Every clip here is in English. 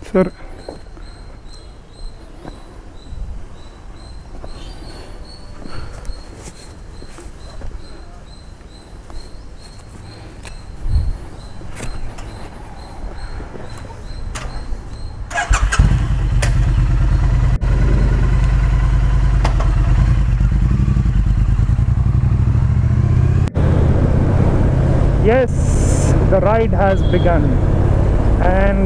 Sir. Yes, the ride has begun, and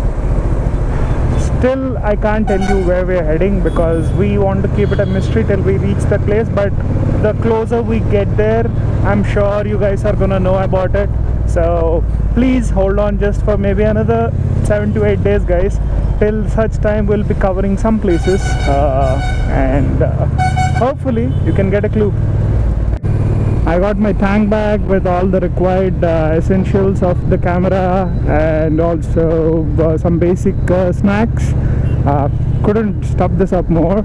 still I can't tell you where we're heading because we want to keep it a mystery till we reach that place. But the closer we get there, I'm sure you guys are gonna know about it. So please hold on just for maybe another 7 to 8 days, guys. Till such time we'll be covering some places, and hopefully you can get a clue. I got my tank bag with all the required essentials of the camera, and also some basic snacks. Couldn't stuff this up more.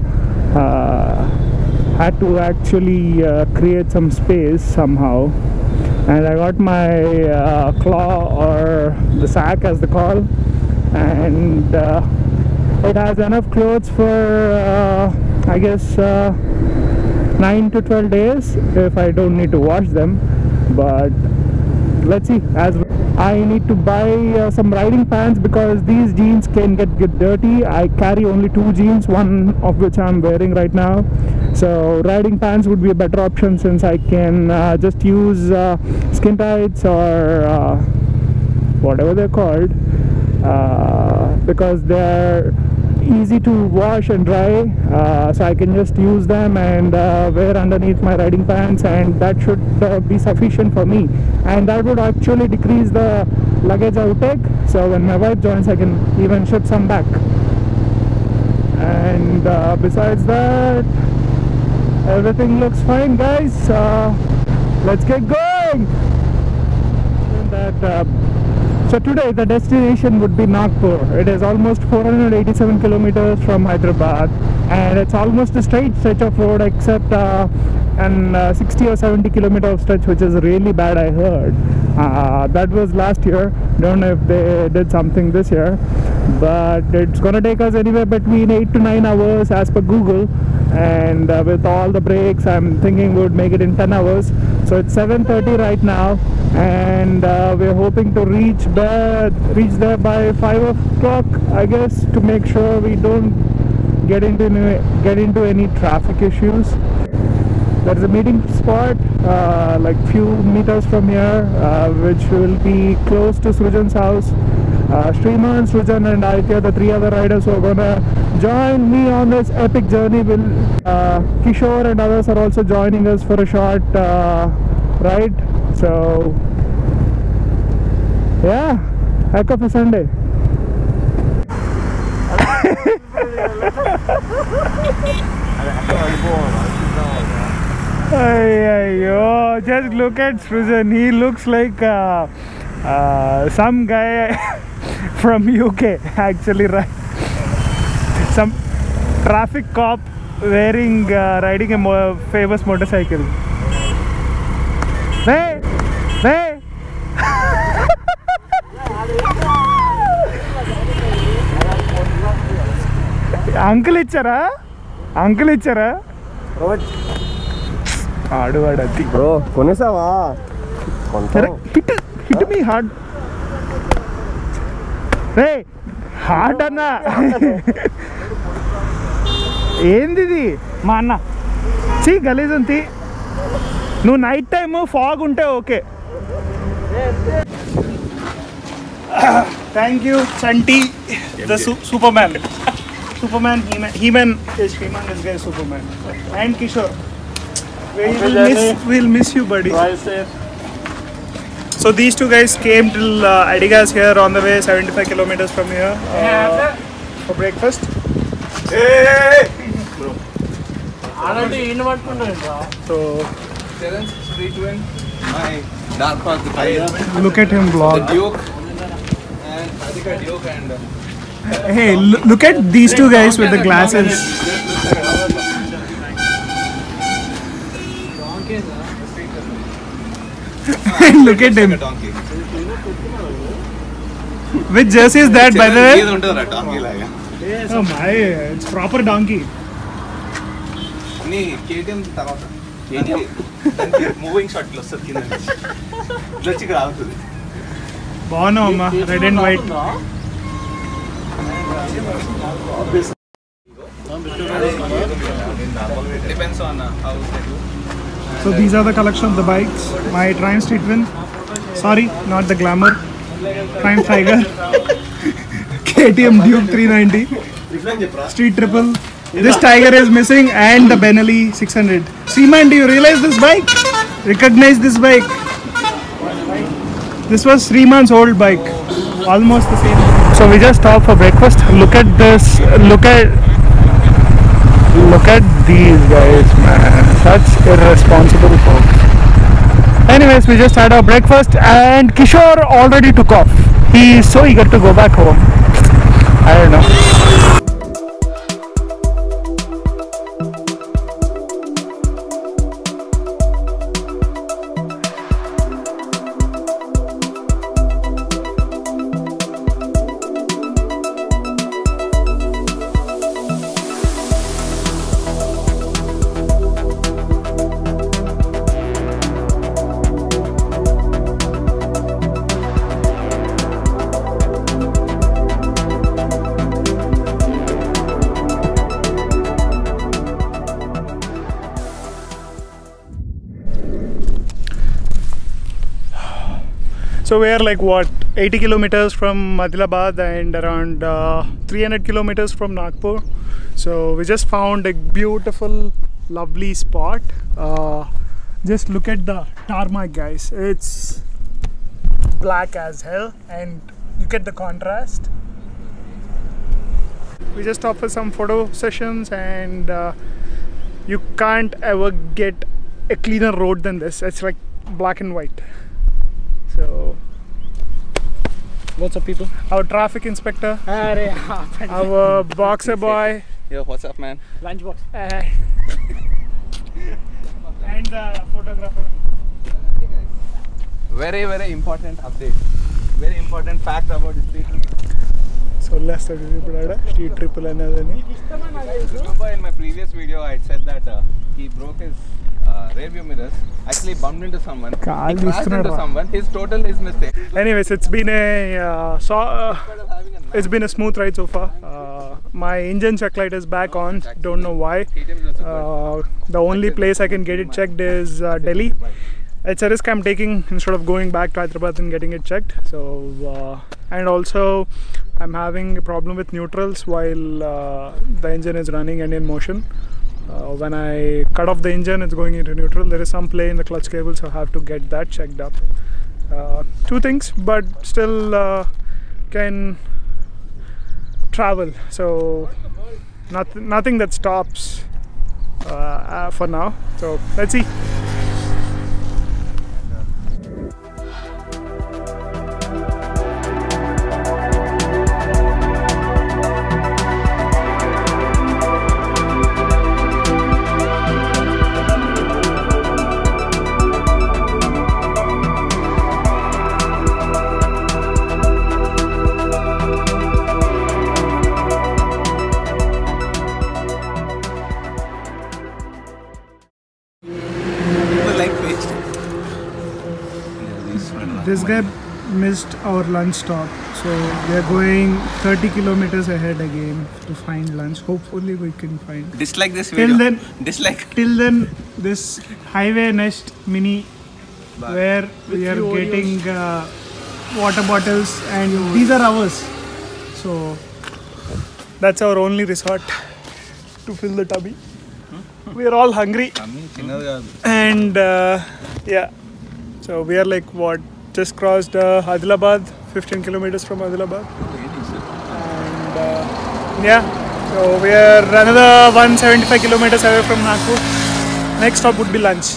Had to actually create some space somehow. And I got my claw, or the sack as they call, and it has enough clothes for I guess 9 to 12 days if I don't need to wash them. But let's see. As I need to buy some riding pants because these jeans can get dirty. I carry only 2 jeans, one of which I'm wearing right now. So riding pants would be a better option, since I can just use skin tights or whatever they're called, because they're easy to wash and dry, so I can just use them and wear underneath my riding pants, and that should be sufficient for me. And that would actually decrease the luggage outtake, so when my wife joins I can even ship some back. And besides that, everything looks fine, guys. Let's get going. So today the destination would be Nagpur. It is almost 487 kilometers from Hyderabad, and it's almost a straight stretch of road except an 60 or 70 kilometer stretch, which is really bad, I heard. That was last year. Don't know if they did something this year, but it's gonna take us anywhere between 8 to 9 hours as per Google, and with all the breaks I'm thinking we would make it in 10 hours. So it's 7:30 right now, and we're hoping to reach there by 5 o'clock, I guess, to make sure we don't get into any traffic issues. There's a meeting spot like few meters from here, which will be close to Srujan's house. Sriman, Srujan and Aitya, the 3 other riders who are gonna join me on this epic journey, will Kishore and others are also joining us for a short ride. So yeah, heck of a Sunday. Yo, just look at Srujan. He looks like some guy from UK, actually, right? Some traffic cop riding a famous motorcycle. Hey! Uncle ichara? Bro, konesava? Hit me hard. Hey, hard anna. Endidi ma anna. See, galees anti. No night time fog unte okay. Thank you, Santi, the Superman. Superman, He-Man is this guy Superman. And Kishore. We'll miss you, buddy. So these 2 guys came till Adigas here on the way, 75 kilometers from here, for breakfast. Hey! Bro. So My dark path. look at him vlog. The Duke and Adhika Duke and Hey, look at these 2 guys with the glasses. Look at him. Which jersey is that, by the way? Yes. Oh my, it's proper donkey. KTM moving shot లో వస్తుంది కింద నుంచి ఇక్కడ ఆగుతుంది. బాగున్నావు అమ్మా, red and white. Depends on how they do. So these are the collection of the bikes. My Triumph Street Twin. Sorry, not the Glamour. Triumph Tiger. KTM Duke 390. Street Triple. This Tiger is missing and the Benelli 600. Seaman, do you realize this bike? Recognize this bike. This was Sriman's old bike. Almost the same. So we just stopped for breakfast. Look at this. Look at these guys, man. Such irresponsible folks. Anyways, we just had our breakfast and Kishore already took off. He is so eager to go back home. I don't know. So we are like what, 80 kilometers from Hyderabad and around 300 kilometers from Nagpur. So we just found a beautiful, lovely spot. Just look at the tarmac, guys. It's black as hell and you get the contrast. We just stopped for some photo sessions and you can't ever get a cleaner road than this. It's like black and white. So what's up, people? Our traffic inspector, our boxer boy, Yo, what's up, man? Lunchbox. and the photographer. Very, very important update. Very important fact about the street trip. So last street triple another. Remember in my previous video I had said that he broke his rear view mirrors, actually bumped into someone, he crashed into someone, his mistake. Anyways, it's been a smooth ride so far. My engine check light is back on, don't know why. The only place I can get it checked is Delhi. It's a risk I'm taking instead of going back to Hyderabad and getting it checked. So and also I'm having a problem with neutrals while the engine is running and in motion. When I cut off the engine, it's going into neutral. There is some play in the clutch cable, so I have to get that checked up. Two things, but still can travel. So nothing that stops for now. So let's see. This guy missed our lunch stop, so we are going 30 kilometers ahead again to find lunch. Hopefully we can find. Dislike this video. Till then, this highway nest mini, where we are getting water bottles, and these are ours. So that's our only resort to fill the tummy. We are all hungry, and yeah. So we are like what? Just crossed Hyderabad, 15 kilometers from Hyderabad. And yeah, so we are another 175 kilometers away from Nagpur. Next stop would be lunch.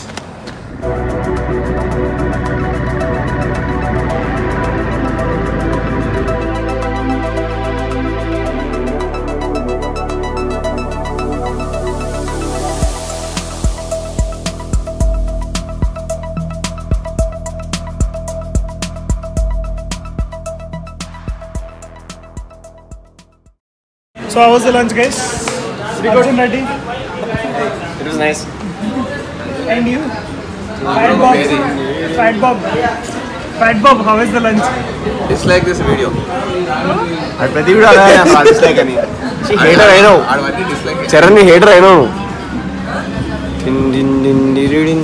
So how was the lunch, guys? Arjun Reddy? It was nice. And you? Fat Bob. Fat Bob. Fat Bob, how is the lunch? Dislike this video. I ప్రతి video అలా dislike అని. She hater I know. Charan ని hater I know. Din.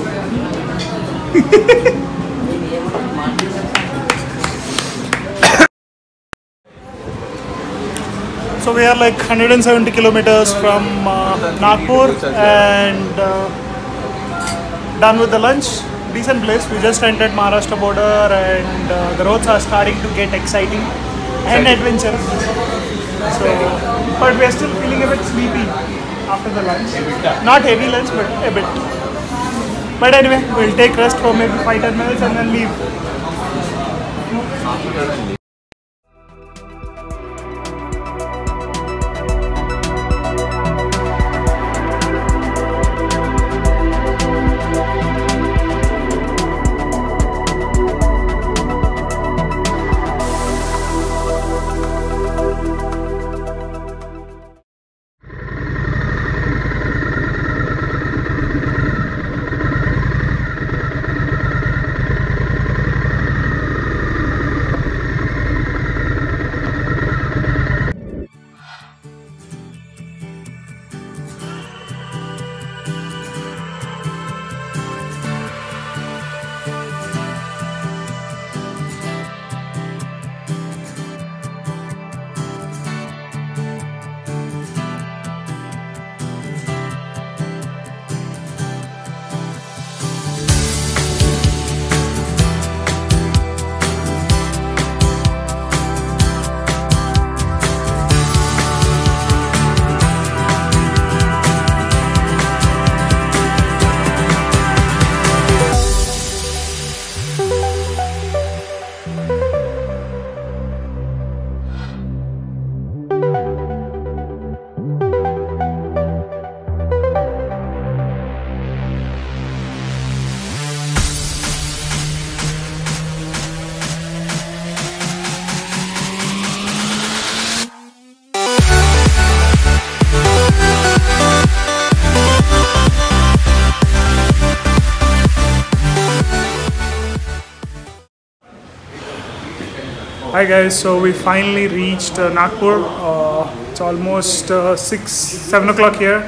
So we are like 170 kilometers from Nagpur and done with the lunch. Decent place. We just entered Maharashtra border and the roads are starting to get exciting and adventurous. So, but we are still feeling a bit sleepy after the lunch. Not heavy lunch, but a bit. But anyway, we'll take rest for maybe 5-10 minutes and then leave. Hi guys, so we finally reached Nagpur. It's almost 7 o'clock here.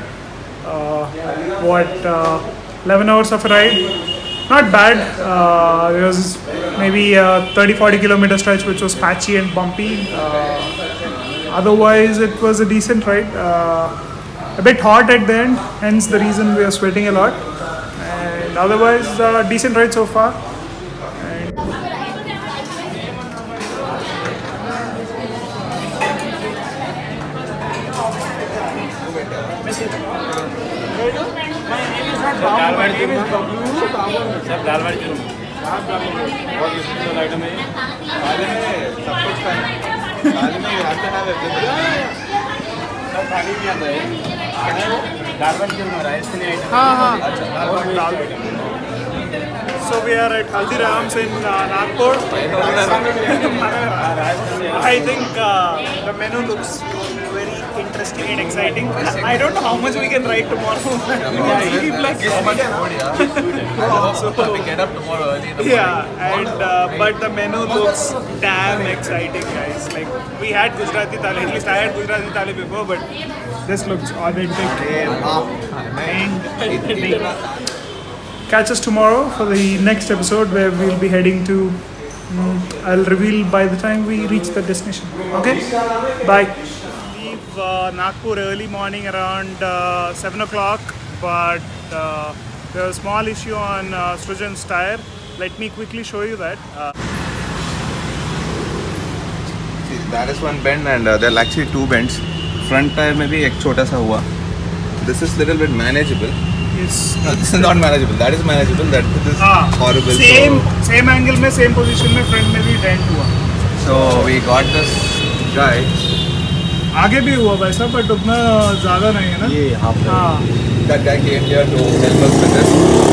11 hours of a ride. Not bad. There was maybe a 30-40 kilometer stretch which was patchy and bumpy. Otherwise it was a decent ride. A bit hot at the end, hence the reason we are sweating a lot. And otherwise decent ride so far. So we are at Haldiram's in Nagpur. I think the menu looks very interesting and exciting. I don't know how much we can ride tomorrow. So we get up tomorrow early in the morning. Yeah, and but the menu looks damn exciting, guys. Like we had Gujarati thali, at least I had Gujarati thali before, but this looks authentic. And catch us tomorrow for the next episode where we'll be heading to. I'll reveal by the time we reach the destination. Okay, bye. Leave Nagpur early morning around 7 o'clock, but there's a small issue on Srujan's tire. Let me quickly show you that. See, that is one bend and there are actually two bends. Front tire maybe ek chota sa hua. This is little bit manageable. Yes. No, this is not manageable. That is manageable. That is horrible. Same angle में same position में front में भी dent हुआ. So we got this guy. आगे भी हुआ वैसा, but उतना ज़्यादा नहीं है ना. ये half. That guy came here to help us with this.